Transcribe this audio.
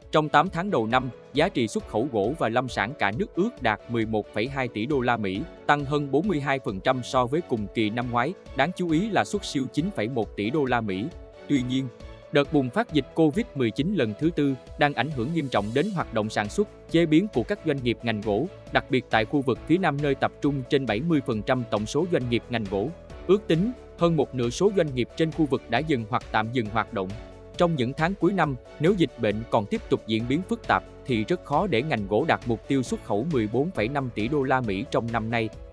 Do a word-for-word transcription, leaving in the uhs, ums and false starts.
Trong tám tháng đầu năm, giá trị xuất khẩu gỗ và lâm sản cả nước ước đạt mười một phẩy hai tỷ đô la Mỹ, tăng hơn bốn mươi hai phần trăm so với cùng kỳ năm ngoái, đáng chú ý là xuất siêu chín phẩy một tỷ đô la Mỹ. Tuy nhiên, đợt bùng phát dịch Covid mười chín lần thứ tư đang ảnh hưởng nghiêm trọng đến hoạt động sản xuất, chế biến của các doanh nghiệp ngành gỗ, đặc biệt tại khu vực phía Nam nơi tập trung trên bảy mươi phần trăm tổng số doanh nghiệp ngành gỗ. Ước tính, hơn một nửa số doanh nghiệp trên khu vực đã dừng hoặc tạm dừng hoạt động. Trong những tháng cuối năm, nếu dịch bệnh còn tiếp tục diễn biến phức tạp, thì rất khó để ngành gỗ đạt mục tiêu xuất khẩu mười bốn phẩy năm tỷ đô la Mỹ trong năm nay.